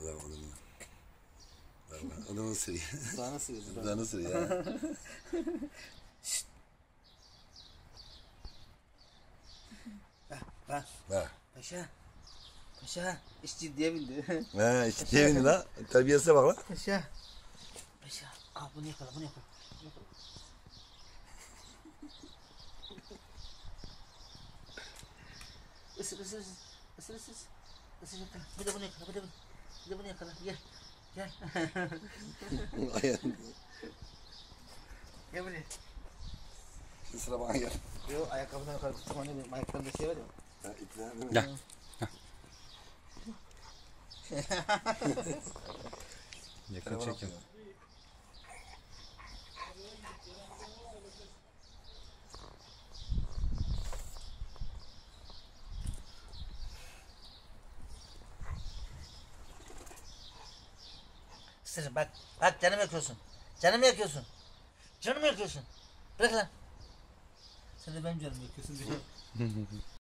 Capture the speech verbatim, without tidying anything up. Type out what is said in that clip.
adam adamı. Valla adamı sürüyor. Dağını sürüyorsun. Dağını sürüyor ya. Şşt. Bak bak. Bak. Paşa. Paşa. İş ciddiye bindi. Ha işte devini la. Terbiyesine bak la. Paşa. Paşa. Al bunu yakala bunu yakala. Bunu yakala. Isır ısır ısır. Isır ısır. Isır yakala. Bir de bunu yakala. Bir de bunu. Bir de bunu yakala. Gel. Gel. Gel buraya. Şimdi sıra bana gel. Yo ayakkabıdan yukarı tuttum hani benim ayakkabımda şey var ya. Ha ipten değil mi? Gel. Yakın çekim. Isır bak. Bak canımı yakıyorsun. Canımı yakıyorsun. Canımı yakıyorsun. Bırak lan. Sen de benim canımı yakıyorsun diye.